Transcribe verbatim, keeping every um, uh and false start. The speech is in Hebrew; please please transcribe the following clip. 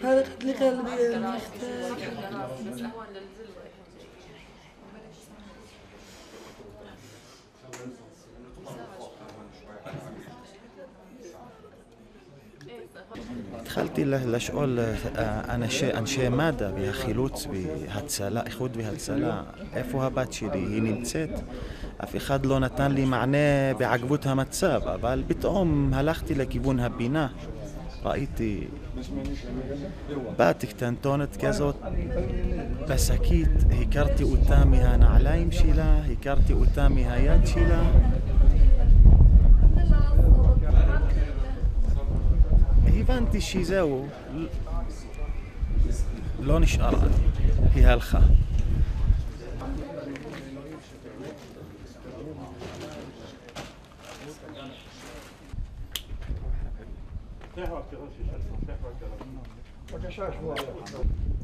هذا اللي قلبي محتاج. התחלתי לשאול אנשי, אנשי מד"א והחילוץ והצלה, איחוד והצלה, איפה הבת שלי, היא נמצאת? אף אחד לא נתן לי מענה בעקבות המצב, אבל פתאום הלכתי לכיוון הבינה, ראיתי בת קטנטונת כזאת בשקית, הכרתי אותה מהנעליים שלה, הכרתי אותה מהיד שלה. הבנתי שזהו, לא נשאר, היא הלכה. בבקשה, שבוע.